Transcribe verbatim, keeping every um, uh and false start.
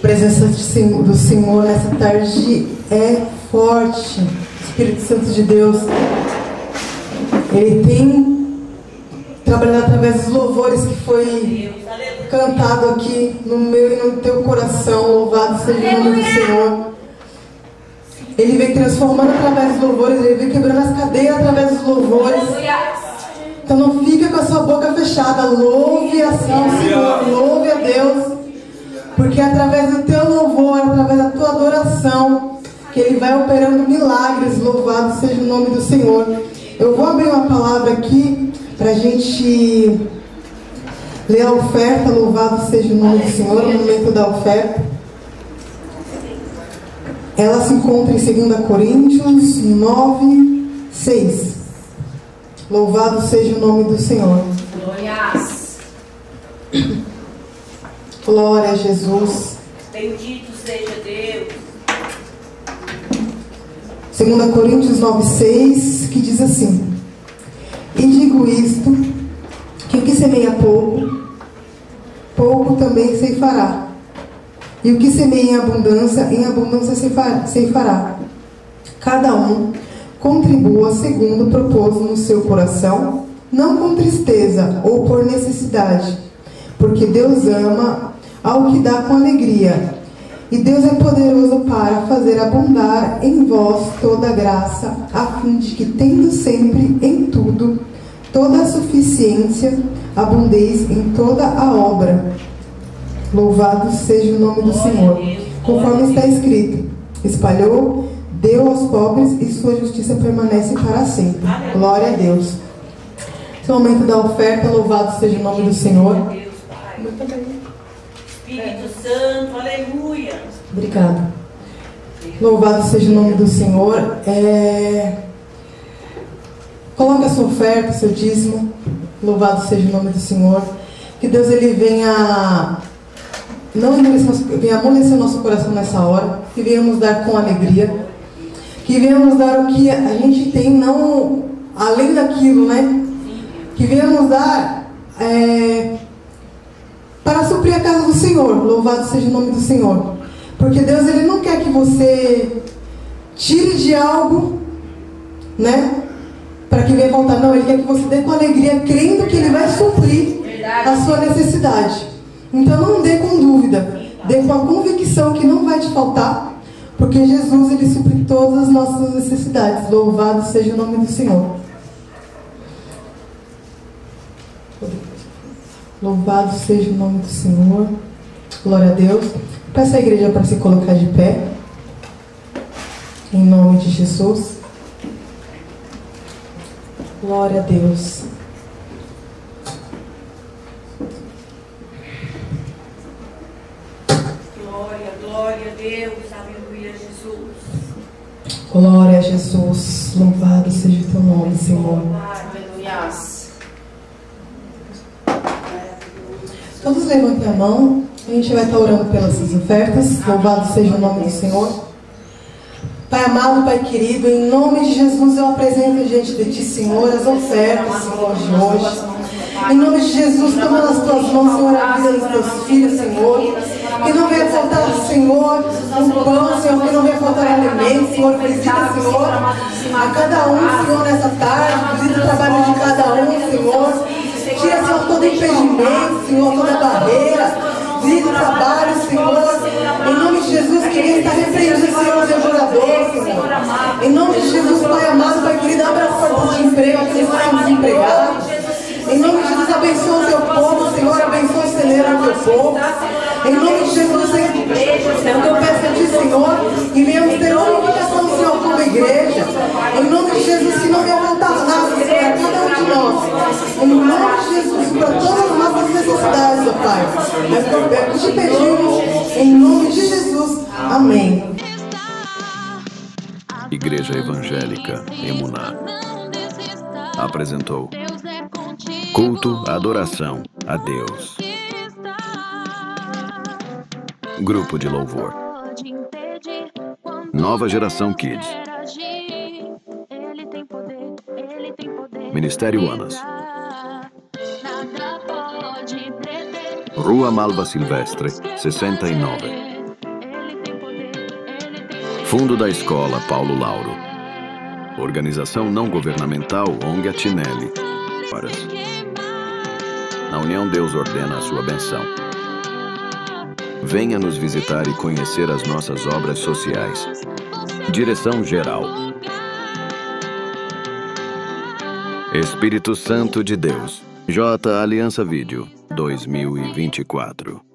presença do Senhor nessa tarde é forte. O Espírito Santo de Deus, Ele tem trabalhado através dos louvores que foi cantado aqui no meu e no teu coração. Louvado seja o nome do Senhor. Ele vem transformando através dos louvores, Ele vem quebrando as cadeias através dos louvores. Então não fica com a sua boca fechada. Louve assim o Senhor, louve a Deus. Porque é através do teu louvor, através da tua adoração, que Ele vai operando milagres. Louvado seja o nome do Senhor. Eu vou abrir uma palavra aqui para a gente ler a oferta. Louvado seja o nome do Senhor, no momento da oferta. Ela se encontra em dois Coríntios nove, seis. Louvado seja o nome do Senhor. Glórias. Glória a Jesus. Bendito seja Deus. dois Coríntios nove, seis, que diz assim: E digo isto, que o que semeia pouco, pouco também ceifará. E o que semeia em abundância, em abundância ceifará. Cada um contribua segundo propôs no seu coração, não com tristeza ou por necessidade, porque Deus ama ao que dá com alegria. E Deus é poderoso para fazer abundar em vós toda a graça, a fim de que, tendo sempre em tudo toda a suficiência, abundeis em toda a obra. Louvado seja o nome do Senhor. Conforme está escrito: espalhou, deu aos pobres, e sua justiça permanece para sempre. Glória a Deus. Esse momento da oferta, louvado seja o nome do Senhor. Muito bem. Espírito Santo, aleluia. Obrigada. Louvado seja o nome do Senhor. É... Coloque a sua oferta, seu dízimo. Louvado seja o nome do Senhor. Que Deus ele venha não venha amolecer o nosso coração nessa hora. Que venhamos dar com alegria. Que venhamos dar o que a gente tem, não além daquilo, né? Que venhamos dar é, para suprir a casa do Senhor. Louvado seja o nome do Senhor. Porque Deus ele não quer que você tire de algo, né? Para que venha voltar. Não, Ele quer que você dê com alegria, crendo que Ele vai suprir a sua necessidade. Então não dê com dúvida. Dê com a convicção que não vai te faltar. Porque Jesus ele supre todas as nossas necessidades. Louvado seja o nome do Senhor. Louvado seja o nome do Senhor. Glória a Deus. Peço à igreja para se colocar de pé. Em nome de Jesus. Glória a Deus. Glória, glória a Deus, aleluia, Jesus. Glória a Jesus. Louvado seja o teu nome, Senhor. Aleluia. Todos levantem a mão. A gente vai estar orando pelas suas ofertas. Louvado seja o nome do Senhor. Pai amado, Pai querido, em nome de Jesus eu apresento diante de Ti, Senhor, as ofertas, Senhor, de hoje. Em nome de Jesus, toma nas Tuas mãos, Senhor, a vida dos Teus filhos, Senhor. Que não venha faltar, Senhor, um pão, Senhor, que não venha faltar alimento, Senhor. Visita, Senhor, a cada um, Senhor, nessa tarde. Visita o trabalho de cada um, Senhor. Tira, Senhor, todo impedimento, Senhor, toda barreira. Visita o trabalho, Senhor. Em nome de Jesus, que quem está repreendido, Senhor, devorador, Senhor. Em nome de Jesus, Pai amado, Pai querido, abra as portas de emprego, aqueles que estão desempregados. Em nome de Jesus, abençoa o teu povo, Senhor, abençoa o celeiro do teu povo. Em nome de Jesus, Senhor, eu peço a Ti, Senhor, que venhamos ter unificação, Senhor, como igreja. Em nome de Jesus, que não venha faltar nada, Senhor, a cada um de nós. Em nome de Jesus, para todas as nossas necessidades, ó Pai. É o que te pedimos, em nome de Jesus. Amém. Igreja Evangélica Emuná apresentou Culto, Adoração a Deus. Grupo de Louvor Nova Geração Kids. Ministério Anas. Rua Malva Silvestre, sessenta e nove. Fundo da Escola Paulo Lauro. Organização não governamental O N G Atinelli. Na união, Deus ordena a sua benção. Venha nos visitar e conhecer as nossas obras sociais. Direção geral: Espírito Santo de Deus. J Aliança Vídeo dois mil e vinte e quatro.